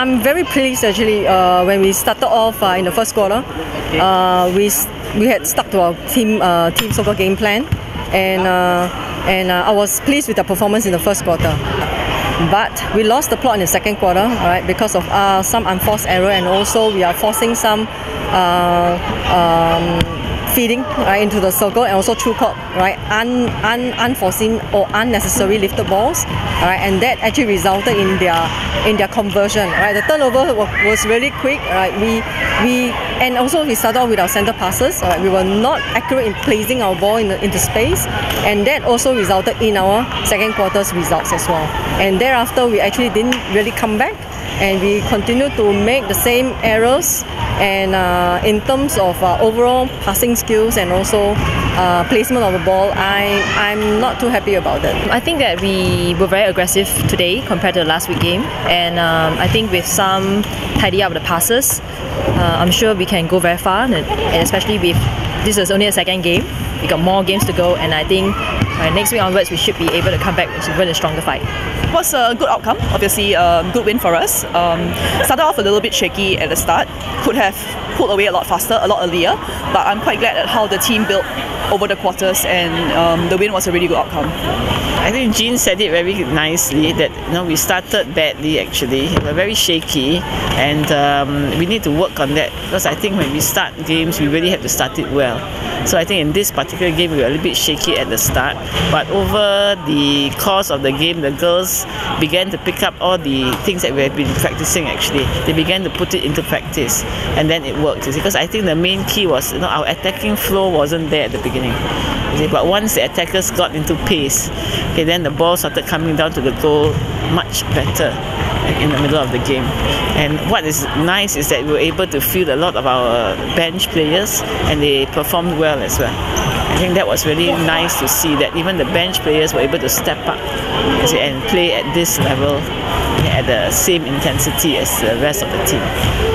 I'm very pleased actually. When we started off in the first quarter, we had stuck to our team soccer game plan, and I was pleased with the performance in the first quarter. But we lost the plot in the second quarter, right, because of some unforced error, and also we are forcing some feeding right into the circle, and also through court, right, unforeseen or unnecessary lifted balls, right, and that actually resulted in their conversion, right. The turnover was really quick, right. And also we started off with our center passes, right. We were not accurate in placing our ball into space, and that also resulted in our second quarter's results as well. And thereafter we actually didn't really come back, and we continue to make the same errors, and in terms of overall passing skills and also placement of the ball, I'm not too happy about that. I think that we were very aggressive today compared to the last week game, and I think with some tidy up the passes, I'm sure we can go very far, and especially with this is only a second game, we got more games to go, and I think next week onwards we should be able to come back with a stronger fight. It was a good outcome, obviously good win for us. Started off a little bit shaky at the start, could have pulled away a lot faster, a lot earlier, but I'm quite glad at how the team built over the quarters, and the win was a really good outcome. I think Jean said it very nicely that we started badly actually. We were very shaky, and we need to work on that, because I think when we start games we really have to start it well. So I think in this particular game we were a little bit shaky at the start, but over the course of the game the girls began to pick up all the things that we have been practicing actually. They began to put it into practice, and then it worked. Because I think the main key was our attacking flow wasn't there at the beginning. But once the attackers got into pace, then the ball started coming down to the goal much better in the middle of the game. And what is nice is that we were able to field a lot of our bench players, and they performed well as well. I think that was really nice to see that even the bench players were able to step up and play at this level at the same intensity as the rest of the team.